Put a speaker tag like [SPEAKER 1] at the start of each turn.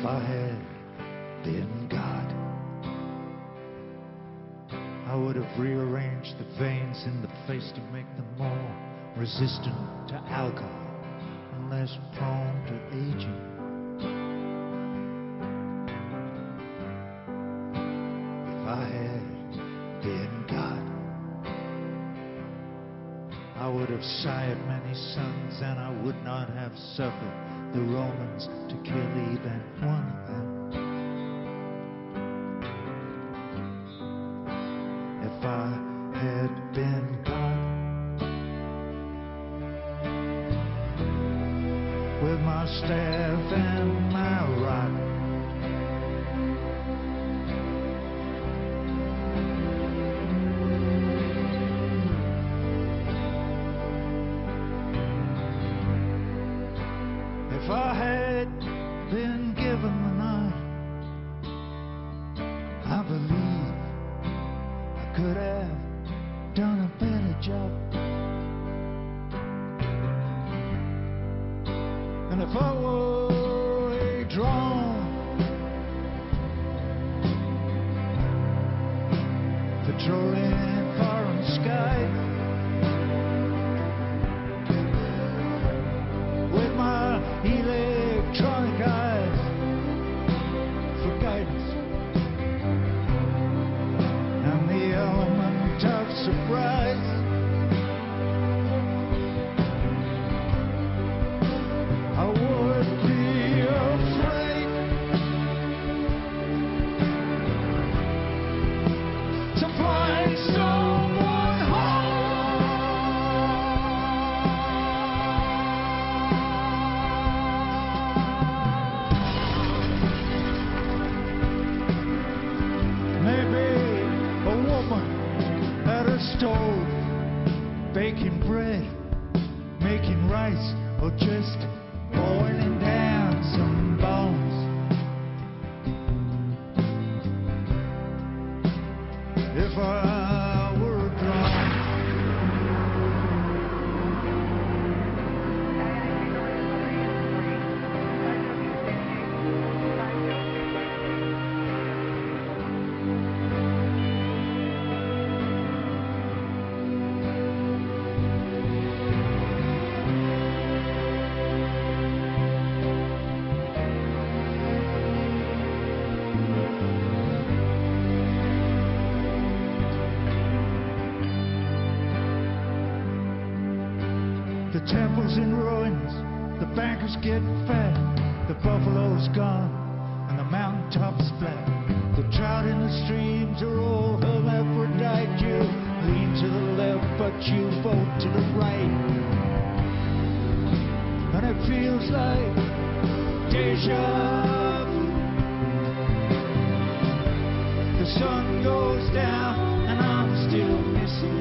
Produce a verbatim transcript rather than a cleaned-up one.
[SPEAKER 1] If I had been God, I would have rearranged the veins in the face to make them more resistant to alcohol and less prone to aging. If I had been God, I would have sired many sons, and I would not have suffered the Romans to kill even one of them. If I had been God, with my staff and my rod, if I had been given the night, I believe I could have done a better job. And if I were a drone patrolling foreign skies with my electronic eyes for guidance and the element of surprise, I would be afraid to find someone home. Maybe a woman at a stove, baking bread, making rice, or just boiling down some bones. If I were a drone, the temple's in ruins, the bankers get fat, the buffalo's gone, and the mountaintop's flat. The trout in the streams are all hermaphrodite. You lean to the left, but you vote to the right. And it feels like deja vu. The sun goes down, and I'm still missing